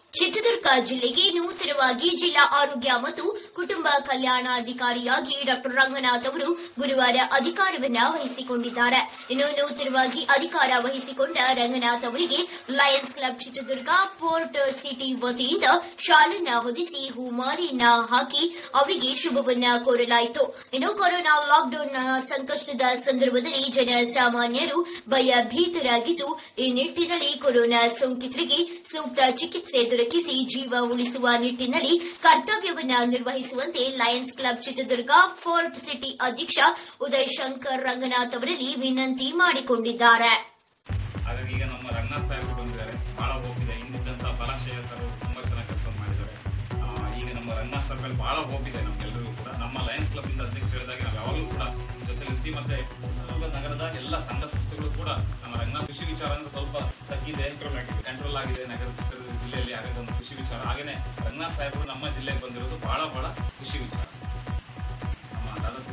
ಚಿತ್ರದುರ್ಗ ಜಿಲ್ಲೆಗೆ ನೂತನವಾಗಿ ಜಿಲ್ಲಾ ಆರೋಗ್ಯ ಮತ್ತು ಕುಟುಂಬ ಕಲ್ಯಾಣಾಧಿಕಾರಿಯಾಗಿ ಡಾ ರಂಗನಾಥ್ ಅವರು ಗುರುವಾರ ಅಧಿಕಾರವನ್ನು ವಹಿಸಿಕೊಂಡಿದ್ದಾರೆ. ಇನ್ನು ನೂತನವಾಗಿ ಅಧಿಕಾರ ವಹಿಸಿಕೊಂಡ ರಂಗನಾಥ್ ಅವರಿಗೆ Lions Club Chitradurga fort city ವತಿಯಿಂದ ಶಾಲನ್ನ ಹೊದಿಸಿ ಹೂಮಾಲೆಯನ್ನ ಹಾಕಿ ಅವರಿಗೆ ಶುಭವನ್ನ ಕೋರಲಾಯಿತು. ಇನ್ನು ಕೊರೋನಾ ಲಾಕ್ಡೌನ್ ಸಂಕಷ್ಟದ ಸಂದರ್ಭದಲ್ಲಿ ಜನಸಾಮಾನ್ಯರು ಭಯಭೀತರಾಗಿದ್ದು, ಈ ನಿಟ್ಟಿನಲ್ಲಿ ಕೊರೋನಾ ಸೋಂಕಿತರಿಗೆ ಸೂಕ್ತ ಚಿಕಿತ್ಸೆ ದೊರಕಿಸಿ ಜೀವ ಉಳಿಸುವ ನಿಟ್ಟಿನಲ್ಲಿ ಕರ್ತವ್ಯವನ್ನ ನಿರ್ವಹಿಸುವಂತೆ Lions Club Chitradurga fort city ಅಧ್ಯಕ್ಷ ಉದಯ್ ಶಂಕರ್ ರಂಗನಾಥ್ ಅವರಲ್ಲಿ ವಿನಂತಿ ಮಾಡಿಕೊಂಡಿದ್ದಾರೆ. ಈಗ ನಮ್ಮ ರಂಗನಾಥ್ ಸಾಹೇಬರು ಬಂದಿದ್ದಾರೆ. ಬಹಳ ಹೋಗಿದೆ. ಹಿಂದಿದ್ದಂತ ಬಲಾಶಯ ಸರ್ ತುಂಬಾ ಚೆನ್ನಾಗಿ ಕೆಲಸ ಮಾಡಿದ್ದಾರೆ. ಈಗ ನಮ್ಮ ರಂಗನಾಥ್ ಸರ್ ಮೇಲೆ ಬಹಳ ಹೋಗಿದೆ ನಮ್ಗೆಲ್ಲರಿಗೂ ಕೂಡ. ನಮ್ಮ ಲಯನ್ಸ್ ಕ್ಲಬ್ ಇಂದ ಅಧ್ಯಕ್ಷ ಹೇಳಿದಾಗ ನಾವು ಯಾವಾಗಲೂ ಕೂಡ ಜೊತೆಲಿರ್ತೀವಿ. ಮತ್ತೆ ನಗರದ ಎಲ್ಲ ಸಂಘ ಸಂಸ್ಥೆಗಳು ಕೂಡ ನಮ್ಮ ರಂಗನಾಥ್ ಕೃಷಿ ವಿಚಾರ ಅಂದ್ರೆ ಸ್ವಲ್ಪ ತಗ್ಗಿದೆ, ಕಂಟ್ರೋಲ್ ಆಗಿದೆ ನಗರ ಜಿಲ್ಲೆಯಲ್ಲಿ ಆಗೋದು ಒಂದು ಖುಷಿ ವಿಚಾರ. ಹಾಗೇನೆ ರಂಗನಾಥ್ ಸಾಹೇಬರು ನಮ್ಮ ಜಿಲ್ಲೆಗೆ ಬಂದಿರೋದು ಬಹಳ ಖುಷಿ ವಿಚಾರ. ನಮ್ಮ ದಾದಾಪೀರ್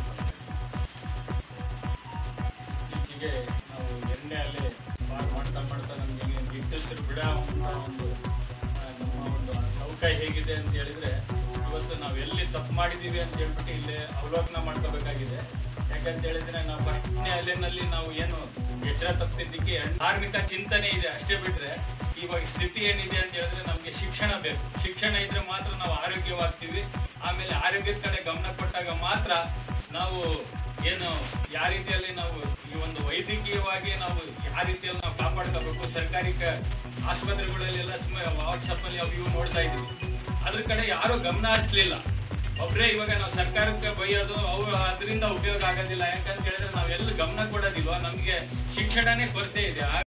ಈಚೆಗೆ ನಾವು ಎಣ್ಣೆ ಅಲ್ಲಿ ಮಾಡ್ತಾ ನಮ್ಗೆ ನಿರ್ದಿಷ್ಟರು ಬಿಡ ಒಂದು ನಮ್ಮ ಒಂದು ನೌಕ ಹೇಗಿದೆ ಅಂತ ಹೇಳಿದ್ರೆ, ಇವತ್ತು ನಾವು ಎಲ್ಲಿ ತಪ್ಪು ಮಾಡಿದೀವಿ ಅಂತ ಹೇಳ್ಬಿಟ್ಟು ಇಲ್ಲಿ ಅವಲೋಕನ ಮಾಡ್ಕೋಬೇಕಾಗಿದೆ. ಯಾಕಂತ ಹೇಳಿದ್ರೆ ನಾವು ಎಣ್ಣೆ ಅಲೆನಲ್ಲಿ ನಾವು ಏನು ಎಚ್ಚರ ತಪ್ಪಿದ್ದಕ್ಕೆ ಧಾರ್ಮಿಕ ಚಿಂತನೆ ಇದೆ ಅಷ್ಟೇ ಬಿಟ್ರೆ, ಇವಾಗ ಸ್ಥಿತಿ ಏನಿದೆ ಅಂತ ಹೇಳಿದ್ರೆ ನಮ್ಗೆ ಶಿಕ್ಷಣ ಬೇಕು. ಶಿಕ್ಷಣ ಇದ್ರೆ ಮಾತ್ರ ನಾವು ಆರೋಗ್ಯವಾಗ್ತೀವಿ. ಆಮೇಲೆ ಆರೋಗ್ಯದ ಕಡೆ ಗಮನ ಕೊಟ್ಟಾಗ ಮಾತ್ರ ನಾವು ಏನು ಯಾವ ರೀತಿಯಲ್ಲಿ ನಾವು ಈ ಒಂದು ವೈದ್ಯಕೀಯವಾಗಿ ನಾವು ಯಾವ ರೀತಿಯಲ್ಲಿ ನಾವು ಕಾಪಾಡ್ಕೋಬೇಕು. ಸರ್ಕಾರಿ ಆಸ್ಪತ್ರೆಗಳಲ್ಲೆಲ್ಲ ವಾಟ್ಸಪ್ ಅಲ್ಲಿ ಅವು ಇವು ನೋಡ್ತಾ ಇದ್ವಿ, ಅದ್ರ ಕಡೆ ಯಾರು ಗಮನ ಹರಿಸ್ಲಿಲ್ಲ. ಒಬ್ರೇ ಇವಾಗ ನಾವು ಸರ್ಕಾರಕ್ಕೆ ಬೈಯೋದು ಅದರಿಂದ ಉಪಯೋಗ ಆಗೋದಿಲ್ಲ. ಯಾಕಂತ ಹೇಳಿದ್ರೆ ನಾವೆಲ್ಲ ಗಮನ ಕೊಡೋದಿಲ್ವಾ, ನಮ್ಗೆ ಶಿಕ್ಷಣನೇ ಕೊರತೆ ಇದೆ.